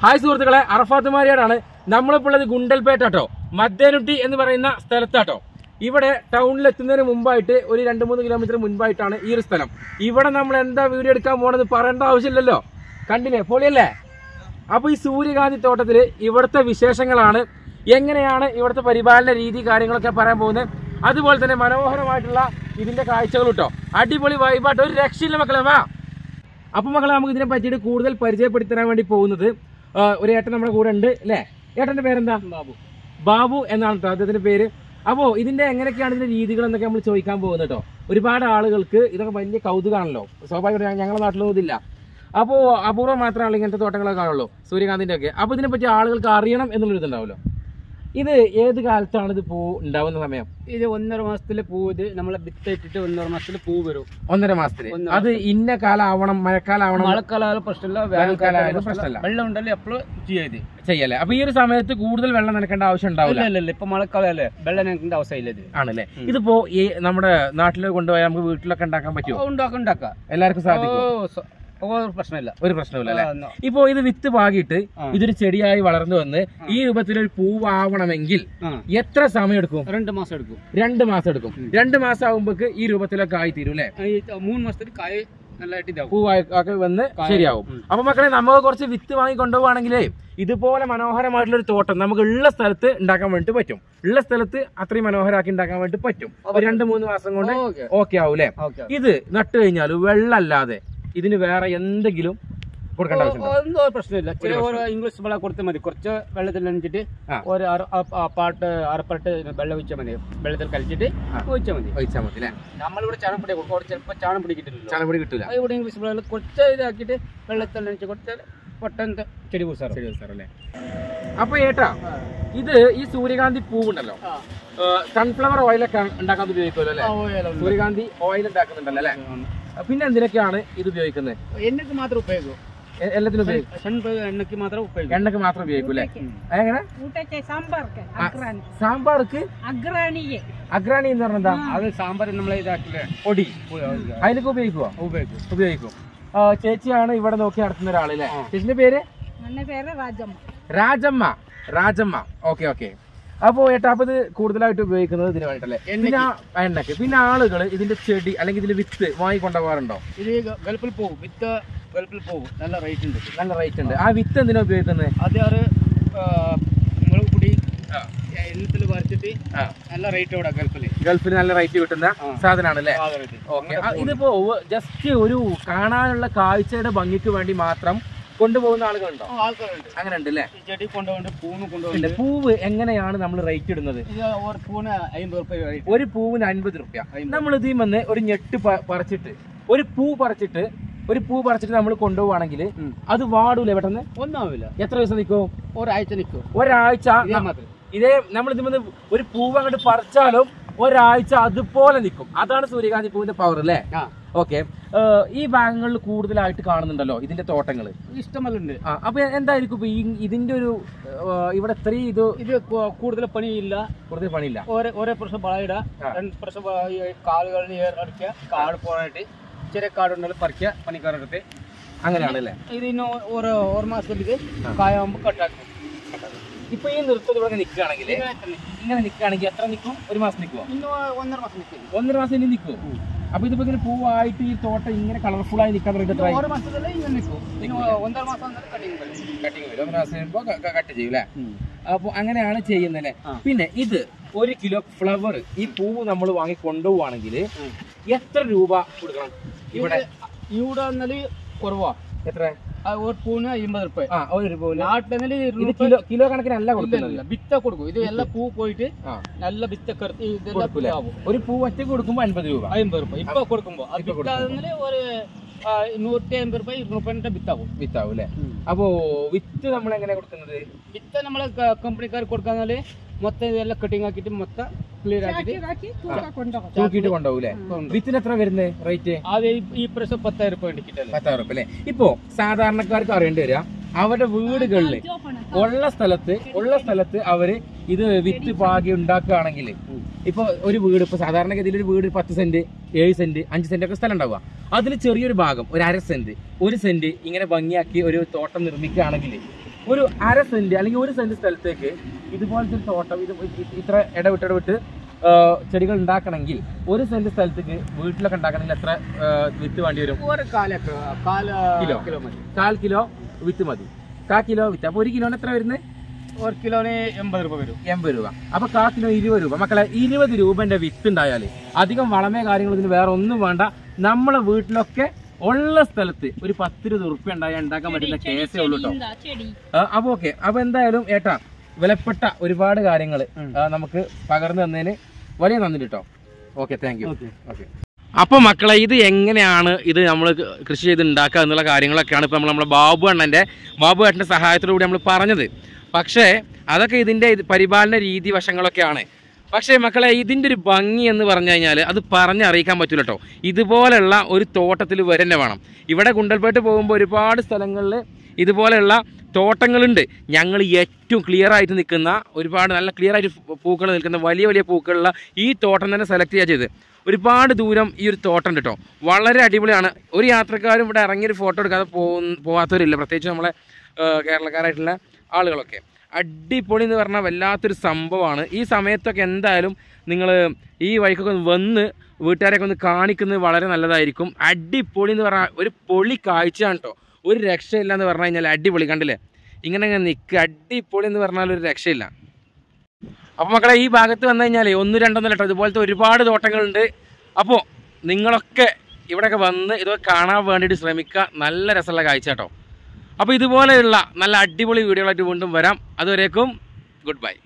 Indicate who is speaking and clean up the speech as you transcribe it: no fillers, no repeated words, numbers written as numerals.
Speaker 1: Hi സുഹൃത്തുക്കളെ, അറഫാത്ത് മാരിയാടാണ്. നമ്മളിപ്പോൾ ഉള്ളത് ഗുണ്ടൽപേട്ടോ, മദ്ദേനുട്ടി എന്ന് പറയുന്ന സ്ഥലത്താട്ടോ. ഇവിടെ ടൗണിൽ എത്തുന്നതിന് മുമ്പായിട്ട് ഒരു 2-3 കിലോമീറ്റർ മുൻപായിട്ടാണ് ഈ ഒരു സ്ഥലം. ഇവിടെ നമ്മൾ എന്താ വീഡിയോ എടുക്കാൻ പോണെന്ന് പറയേണ്ട ആവശ്യമില്ലല്ലോ, കണ്ടില്ലേ, പൊളിയല്ലേ? അപ്പൊ ഈ സൂര്യകാന്തി തോട്ടത്തില് ഇവിടുത്തെ വിശേഷങ്ങളാണ്, എങ്ങനെയാണ് ഇവിടുത്തെ പരിപാലന രീതി, കാര്യങ്ങളൊക്കെ പറയാൻ പോകുന്നത്. അതുപോലെ തന്നെ മനോഹരമായിട്ടുള്ള ഇതിന്റെ കാഴ്ചകൾ കേട്ടോ, അടിപൊളി വൈബായിട്ട്, ഒരു രക്ഷയില്ല മക്കളെ. വാ. അപ്പൊ മക്കളെ, നമുക്ക് ഇതിനെ പറ്റിയിട്ട് കൂടുതൽ പരിചയപ്പെടുത്താൻ വേണ്ടി പോകുന്നത് ഒരു ഏട്ടൻ നമ്മുടെ കൂടെ ഉണ്ട് അല്ലേ? ഏട്ടന്റെ പേരെന്താ? ബാബു എന്നാണ് കേട്ടോ അദ്ദേഹത്തിന്റെ പേര്. അപ്പോ ഇതിന്റെ എങ്ങനെയൊക്കെയാണ് ഇതിന്റെ രീതികൾ എന്നൊക്കെ നമ്മൾ ചോദിക്കാൻ പോകുന്നത് കേട്ടോ. ഒരുപാട് ആളുകൾക്ക് ഇതൊക്കെ വലിയ കൗതുകമാണല്ലോ, സ്വാഭാവികമായിട്ട് ഞങ്ങളുടെ നാട്ടിലൊന്നും ഇതില്ല. അപ്പോൾ അപൂർവം മാത്രമാണല്ലോ ഇങ്ങനത്തെ തോട്ടങ്ങളൊക്കെ കാണുള്ളൂ, സൂര്യകാന്തിന്റെ ഒക്കെ. അപ്പൊ ഇതിനെ പറ്റി ആളുകൾക്ക് അറിയണം എന്നുള്ളൊരു ഇതുണ്ടാവുമല്ലോ. ഇത് ഏത് കാലത്താണ് ഇത് പൂ ഉണ്ടാവുന്ന സമയം?
Speaker 2: ഇത് 1.5 മാസത്തിലെ പൂ. ഇത് നമ്മളെ വിത്തിട്ടിട്ട് 1.5 മാസത്തില് പൂ വരും. 1.5
Speaker 1: മാസത്തില്. അത് ഇന്ന കാലാവണം, മഴക്കാലാവണം?
Speaker 2: മഴക്കാലം പ്രശ്നമില്ല, വേനൽക്കാലം പ്രശ്നമില്ല. വെള്ളം ഉണ്ടല്ലോ എപ്പോഴും ചെയ്യല്ലേ.
Speaker 1: അപ്പൊ ഈ ഒരു സമയത്ത് കൂടുതൽ വെള്ളം നനക്കേണ്ട ആവശ്യം ഉണ്ടാവില്ല.
Speaker 2: ഇല്ല, ഇപ്പൊ മഴക്കാലല്ലേ, വെള്ളം നനക്കേണ്ട ആവശ്യമില്ല. ഇത്
Speaker 1: ആണല്ലേ? ഇതിപ്പോ ഈ നമ്മുടെ നാട്ടിൽ കൊണ്ടുപോയാൽ നമുക്ക് വീട്ടിലൊക്കെ ഉണ്ടാക്കാൻ പറ്റുമോ?
Speaker 2: ഉണ്ടാക്കാം,
Speaker 1: എല്ലാവർക്കും സാധിക്കും, ഒരു പ്രശ്നമില്ല അല്ലെ? ഇപ്പൊ ഇത് വിത്ത് പാകിയിട്ട് ഇതൊരു ചെടിയായി വളർന്നു വന്ന് ഈ രൂപത്തിലൊരു പൂവാവണമെങ്കിൽ എത്ര സമയം എടുക്കും?
Speaker 2: 2 മാസം എടുക്കും.
Speaker 1: 2 മാസം എടുക്കും. 2 മാസം ആകുമ്പോക്ക് ഈ രൂപത്തിലൊക്കെ ആയി തീരും അല്ലെ?
Speaker 2: 3 മാസത്തിൽ കായ് നല്ലതായിട്ട്
Speaker 1: പൂവായി വന്ന് ശരിയാവും. അപ്പൊ മക്കളെ, നമുക്ക് കുറച്ച് വിത്ത് വാങ്ങി കൊണ്ടുപോവാണെങ്കിലേ ഇതുപോലെ മനോഹരമായിട്ടുള്ള ഒരു തോട്ടം നമുക്ക് ഉള്ള സ്ഥലത്ത് ഉണ്ടാക്കാൻ വേണ്ടി പറ്റും. ഉള്ള സ്ഥലത്ത് അത്രയും മനോഹരമാക്കി ഉണ്ടാക്കാൻ വേണ്ടി പറ്റും. 2-3 മാസം കൊണ്ട് ഓക്കെ ആവൂലേ? ഇത് നട്ടു കഴിഞ്ഞാൽ വെള്ളമല്ലാതെ ഇതിന് വേറെ എന്തെങ്കിലും കൊടുക്കേണ്ട ആവശ്യമുണ്ടോ?
Speaker 2: പ്രശ്നമില്ല. ഇംഗ്ലീഷ് വെള്ളം കൊടുത്താൽ മതി. കുറച്ച് വെള്ളത്തിൽ നനച്ചിട്ട് ഒരു അരപ്പാട്ട് വെള്ളം ഒഴിച്ചാൽ മതി. വെള്ളത്തിൽ കളിച്ചിട്ട് ഒഴിച്ചാൽ മതി അല്ലേ? നമ്മളിവിടെ ചാണകപ്പൊടി കൊടുക്കും, ചിലപ്പോൾ ചാണകപ്പൊടി കിട്ടില്ല. ഇവിടെ ഇംഗ്ലീഷ് വെള്ളം കുറച്ച് ഇതാക്കിയിട്ട് വെള്ളത്തിൽ നനച്ച് കൊടുത്താൽ പെട്ടെന്ന് ചെടി കുറിച്ചാറല്ലേ?
Speaker 1: അപ്പൊ ഏട്ടാ, ഇത് ഈ സൂര്യകാന്തി പൂവുണ്ടല്ലോ, സൺഫ്ലവർ ഓയിലൊക്കെ ഉണ്ടാക്കാൻ ഉപയോഗിക്കുമല്ലോ അല്ലെ? സൂര്യകാന്തി ഓയിൽ ഉണ്ടാക്കുന്നുണ്ടല്ലോ അല്ലെ? പിന്നെ എന്തിനൊക്കെയാണ് ഇത് ഉപയോഗിക്കുന്നത്?
Speaker 2: എണ്ണയ്ക്ക് മാത്രം ഉപയോഗിക്കും.
Speaker 1: എല്ലാത്തിനും ഉപയോഗിക്കും.
Speaker 2: എണ്ണയ്ക്ക് മാത്രം
Speaker 1: ഉപയോഗിക്കും അല്ലെ? എങ്ങനെ? സാമ്പാർക്ക് അഗ്രാണി എന്ന് പറഞ്ഞാ
Speaker 2: അത് സാമ്പാർ നമ്മളെ ഇതാക്കില്ലേ,
Speaker 1: പൊടി, അതിനൊക്കെ ഉപയോഗിക്കും. ചേച്ചിയാണ് ഇവിടെ നോക്കി നടത്തുന്ന ഒരാളല്ലേ? ചേച്ചിന്റെ പേര്? രാജമ്മ. ഓക്കെ. അപ്പോ ഏട്ടാ, അപ്പൊ ഇത് കൂടുതലായിട്ട് ഉപയോഗിക്കുന്നത് ഇതിന് വേണ്ടിട്ടല്ലേ? എണ്ണക്ക്. പിന്നെ ആളുകൾ ഇതിന്റെ ചെടി അല്ലെങ്കിൽ ഇതിന്റെ വിത്ത് വാങ്ങി കൊണ്ടുപോകാറുണ്ടോ?
Speaker 2: ഇത് ഗൾഫിൽ പോകും, വിത്ത് ഗൾഫിൽ പോകും. നല്ല റേറ്റ് ഉണ്ട്.
Speaker 1: ആ വിത്ത് എന്തിനാ ഉപയോഗിക്കുന്നത്?
Speaker 2: അത് മുളക് പൊടി എണ്ണത്തിൽ വരച്ചിട്ട് നല്ല റേറ്റ്
Speaker 1: ഗൾഫിൽ നല്ല റേറ്റ് കിട്ടുന്ന സാധനമാണ് അല്ലേ? ഓക്കെ. ഇതിപ്പോ ജസ്റ്റ് ഒരു കാണാനുള്ള കാഴ്ചയുടെ ഭംഗിക്ക് വേണ്ടി മാത്രം കൊണ്ടുപോകുന്ന ആളുകളുണ്ടോ? അങ്ങനെ ഉണ്ട് അല്ലേ?
Speaker 2: ചെടി കൊണ്ടുപോകുന്നുണ്ട്.
Speaker 1: പൂവ് എങ്ങനെയാണ് നമ്മൾ റേറ്റ് ഇടുന്നത്?
Speaker 2: ഒരു പൂവിന് 50 രൂപ.
Speaker 1: ഒരു പൂവിന് 50 രൂപ. നമ്മൾ ഇതിൽ വന്ന് ഒരു ഞെട്ട് പറിച്ചിട്ട് ഒരു പൂ പറിച്ചിട്ട് നമ്മൾ കൊണ്ടുപോവാണെങ്കിൽ അത് വാടൂലേ പെട്ടെന്ന്?
Speaker 2: ഒന്നും ആവില്ല.
Speaker 1: എത്ര ദിവസം നിൽക്കും?
Speaker 2: ഒരാഴ്ച.
Speaker 1: ഇതേ നമ്മൾ ഇതിൽ ഒരു പൂവ് അങ്ങോട്ട് പറിച്ചാലും ഒരാഴ്ച അതുപോലെ നിൽക്കും. അതാണ് സൂര്യകാന്തി പൂവിന്റെ പവർ അല്ലേ? ഓക്കെ. ഈ ഭാഗങ്ങളിൽ കൂടുതലായിട്ട് കാണുന്നുണ്ടല്ലോ ഇതിന്റെ തോട്ടങ്ങൾ,
Speaker 2: ഇഷ്ടമല്ലുണ്ട്.
Speaker 1: അപ്പൊ എന്തായിരിക്കും ഇപ്പൊ ഇതിന്റെ ഒരു ഇവിടെ ഇത്രയും ഇത്
Speaker 2: കൂടുതൽ പണിയില്ല.
Speaker 1: ഒരേ
Speaker 2: പ്രശ്നം വളയിടുക, 2 പ്രശ്നം കാലുകളിൽ അടിക്കുക, കാട് പോകാനായിട്ട് ചെറിയ കാടുണ്ടെങ്കിൽ പറിക്കുക, പണിക്കാരെടുത്ത്
Speaker 1: അങ്ങനെയാണല്ലേ?
Speaker 2: ഇത് ഇന്ന് ഒരു മാസത്തിൽ ഇത് കായാകുമ്പോൾ കട്ടാക്കും.
Speaker 1: ഇപ്പൊ ഈ നൃത്തം ഇവിടെ നിൽക്കുകയാണെങ്കിൽ എത്ര നിൽക്കും? 1 മാസം നിൽക്കുമോ?
Speaker 2: 1.5 മാസം നിൽക്കും.
Speaker 1: 1.5 മാസം ഇനി നിൽക്കും. അപ്പൊ ഇതിപ്പോ ഇങ്ങനെ പൂവായിട്ട് ഈ തോട്ടം ഇങ്ങനെ കളർഫുൾ ആയി നിൽക്കാൻ തുടങ്ങിയിട്ട്
Speaker 2: കട്ടിങ് വരും.
Speaker 1: 1 മാസം കഴിയുമ്പോ കട്ട് ചെയ്യും അല്ലേ? അപ്പൊ അങ്ങനെയാണ് ചെയ്യുന്നല്ലേ? പിന്നെ ഇത് 1 കിലോ ഫ്ലവർ, ഈ പൂവ് നമ്മൾ വാങ്ങി കൊണ്ടുപോവാണെങ്കിൽ എത്ര രൂപ കൊടുക്കണം? ഇവിടെ
Speaker 2: കുറവാ.
Speaker 1: എത്ര?
Speaker 2: ഒരു പൂവിന് 50 രൂപ.
Speaker 1: ഒരു പൂവിന്
Speaker 2: നാട്ടിൽ
Speaker 1: കിലോ കണക്കിനല്ല കൊടുക്കില്ല,
Speaker 2: വിത്ത കൊടുക്കും. ഇത് എല്ലാ പൂ പോയിട്ട് നല്ല വിത്ത
Speaker 1: ഒരു പൂ ഒറ്റ കൊടുക്കുമ്പോ 50 രൂപ.
Speaker 2: ഇപ്പൊ കൊടുക്കുമ്പോ ഒരു 150 രൂപ 200 രൂപ വിത്താവും
Speaker 1: അല്ലേ? അപ്പോ വിത്ത് നമ്മൾ എങ്ങനെയാ കൊടുക്കുന്നത്?
Speaker 2: വിത്ത് നമ്മള് കമ്പനിക്കാർ കൊടുക്കാന്നാല് മൊത്തം ഇതെല്ലാം കട്ടിങ് ആക്കിട്ട് മൊത്തം ക്ലിയർ ആക്കിട്ട്
Speaker 1: തൂക്കിട്ട് കൊണ്ടുപോകൂലേ? വിത്തിന് എത്ര വരുന്നത് റേറ്റ്?
Speaker 2: അത് ഈ പ്രാവശ്യം 10,000 രൂപ കിട്ടില്ല.
Speaker 1: 10,000 രൂപ അല്ലേ? ഇപ്പൊ സാധാരണക്കാർക്ക് അറിയേണ്ടി വരിക, അവരുടെ വീടുകളിൽ ഉള്ള സ്ഥലത്ത് അവര് ഇത് വിത്ത് പാകി ഉണ്ടാക്കുകയാണെങ്കിൽ, ഇപ്പൊ ഒരു വീട്, ഇപ്പൊ സാധാരണഗതിയിൽ ഒരു വീട് 10 സെന്റ് 7 സെന്റ് 5 സെന്റ് ഒക്കെ സ്ഥലം ഉണ്ടാവുക. അതിൽ ചെറിയൊരു ഭാഗം, ഒരു 1/2 സെന്റ് 1 സെന്റ് ഇങ്ങനെ ഭംഗിയാക്കി ഒരു തോട്ടം നിർമ്മിക്കുകയാണെങ്കിൽ ഒരു 1/2 സെന്റ് അല്ലെങ്കിൽ 1 സെന്റ് സ്ഥലത്തേക്ക് ഇതുപോലത്തെ ഒരു തോട്ടം ഇത്ര ഇടവിട്ട് ചെടികൾ ഉണ്ടാക്കണമെങ്കിൽ 1 സെന്റ് സ്ഥലത്തേക്ക് വീട്ടിലൊക്കെ ഉണ്ടാക്കണമെങ്കിൽ എത്ര വിത്ത് വേണ്ടി വരും? 1/4 കിലോ വിത്ത് മതി. 1/4 കിലോ വിത്ത്. അപ്പൊ 1 കിലോന് എത്ര വരുന്നത്?
Speaker 2: 1 കിലോന് 80 രൂപ വരും.
Speaker 1: 80 രൂപ. അപ്പൊ 1/4 കിലോ 20 രൂപ. മക്കളെ 20 രൂപന്റെ വിത്ത് ഉണ്ടായാല് അധികം വളമേ കാര്യങ്ങൾ ഇതിന് വേറെ ഒന്നും വേണ്ട. നമ്മളെ വീട്ടിലൊക്കെ ഉള്ള സ്ഥലത്ത് ഒരു 10-20 ഉറുപ്പ്യ ഉണ്ടാക്കാൻ പറ്റുന്ന കേസേ ഉള്ളൂ കേട്ടോ. അപ്പൊ ഓക്കെ. അപ്പൊ എന്തായാലും ഏട്ടാ വിലപ്പെട്ട ഒരുപാട് കാര്യങ്ങൾ നമുക്ക് പകർന്നു തന്നതിന് വലിയ നന്ദി കേട്ടോ. Okay, thank you. ഓക്കെ. അപ്പോൾ മക്കളെ ഇത് എങ്ങനെയാണ് ഇത് നമ്മൾ കൃഷി ചെയ്ത് ഉണ്ടാക്കുക എന്നുള്ള കാര്യങ്ങളൊക്കെയാണ് ഇപ്പോൾ നമ്മുടെ ബാബു ഏട്ടൻ്റെ സഹായത്തോടുകൂടി നമ്മൾ പറഞ്ഞത്. പക്ഷേ അതൊക്കെ ഇതിൻ്റെ പരിപാലന രീതി വശങ്ങളൊക്കെയാണ്. പക്ഷേ മക്കളെ ഇതിൻ്റെ ഒരു ഭംഗി എന്ന് പറഞ്ഞു കഴിഞ്ഞാൽ അത് പറഞ്ഞറിയിക്കാൻ പറ്റില്ല കേട്ടോ. ഇതുപോലെയുള്ള ഒരു തോട്ടത്തിൽ വരെ വേണം. ഇവിടെ ഗുണ്ടൽപേട്ട് പോകുമ്പോൾ ഒരുപാട് സ്ഥലങ്ങളിൽ ഇതുപോലെയുള്ള തോട്ടങ്ങളുണ്ട്. ഞങ്ങൾ ഏറ്റവും ക്ലിയർ ആയിട്ട് നിൽക്കുന്ന ഒരുപാട് നല്ല ക്ലിയർ ആയിട്ട് പൂക്കൾ നിൽക്കുന്ന വലിയ പൂക്കളുള്ള ഈ തോട്ടം തന്നെ സെലക്ട് ചെയ്യുക ചെയ്ത്. ഒരുപാട് ദൂരം ഈ ഒരു തോട്ടം ഉണ്ട് കേട്ടോ. വളരെ അടിപൊളിയാണ്. ഒരു യാത്രക്കാരും ഇവിടെ ഇറങ്ങിയൊരു ഫോട്ടോ എടുക്കാതെ പോകാത്തവരില്ല, പ്രത്യേകിച്ച് നമ്മളെ കേരളക്കാരായിട്ടുള്ള ആളുകളൊക്കെ. അടിപൊളി എന്ന് പറഞ്ഞാൽ വല്ലാത്തൊരു സംഭവമാണ്. ഈ സമയത്തൊക്കെ എന്തായാലും നിങ്ങൾ ഈ വഴിക്കൊക്കെ വന്ന് വീട്ടുകാരെയൊക്കെ ഒന്ന് കാണിക്കുന്നത് വളരെ നല്ലതായിരിക്കും. അടിപൊളി എന്ന് പറഞ്ഞാൽ ഒരു പൊളി കാഴ്ചയാണ് കേട്ടോ. ഒരു രക്ഷയില്ല എന്ന് പറഞ്ഞു കഴിഞ്ഞാൽ അടിപൊളി. കണ്ടില്ലേ ഇങ്ങനെ നിൽക്കുക. അടിപൊളി എന്ന് പറഞ്ഞാൽ ഒരു രക്ഷയില്ല. അപ്പോൾ മക്കളെ ഈ ഭാഗത്ത് വന്നു കഴിഞ്ഞാൽ 1-2 കേട്ടോ ഇതുപോലത്തെ ഒരുപാട് തോട്ടങ്ങളുണ്ട്. അപ്പോൾ നിങ്ങളൊക്കെ ഇവിടെയൊക്കെ വന്ന് ഇതൊക്കെ കാണാൻ വേണ്ടിയിട്ട് ശ്രമിക്കുക. നല്ല രസമുള്ള കാഴ്ച കേട്ടോ. അപ്പോൾ ഇതുപോലെയുള്ള നല്ല അടിപൊളി വീഡിയോകളായിട്ട് വീണ്ടും വരാം. അതുവരേക്കും ഗുഡ് ബൈ.